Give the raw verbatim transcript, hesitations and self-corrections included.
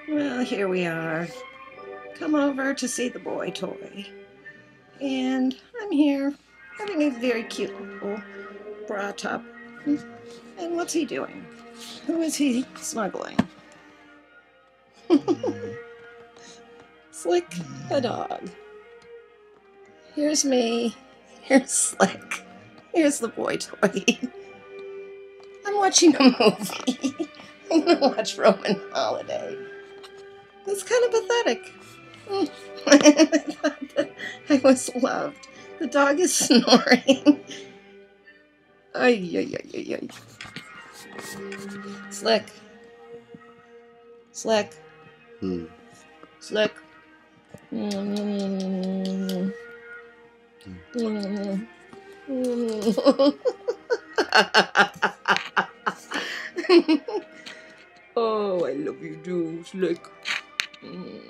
Well, here we are. Come over to see the boy toy. And I'm here having a very cute little bra top. And what's he doing? Who is he smuggling? Slick the dog. Here's me. Here's Slick. Here's the boy toy. I'm watching a movie. I'm gonna watch Roman Holiday. It's kind of pathetic. I thought that I was loved. The dog is snoring. Ay, ay, ay, ay, ay. Slick. Slick. Hmm. Slick. Mm. Mm. Mm. Oh, I love you too, Slick. Mm.